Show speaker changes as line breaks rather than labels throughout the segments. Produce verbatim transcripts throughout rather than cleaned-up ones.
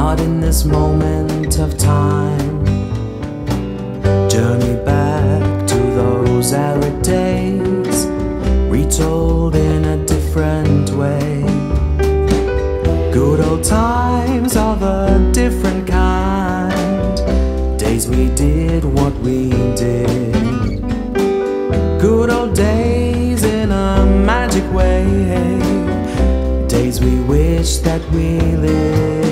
caught in this moment of time. Journey back to those arid days, retold in a different way. Good old times of a different kind, days we did what we did. Good old days in a magic way, days we wish that we lived.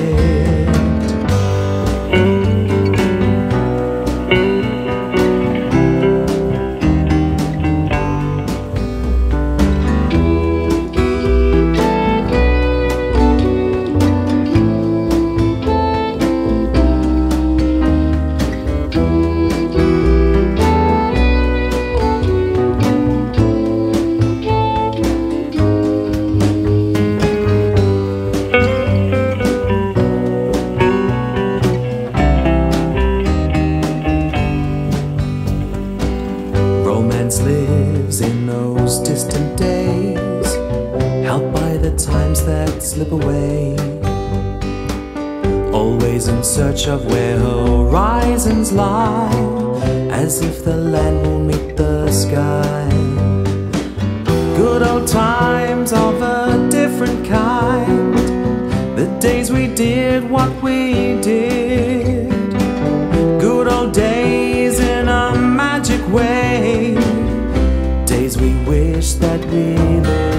Romance lives in those distant days, held by the times that slip away. Always in search of where horizons lie, as if the land will meet the sky. Good old times of a different kind, the days we did what we did. Good old days in a magic way, days we wish that we lived.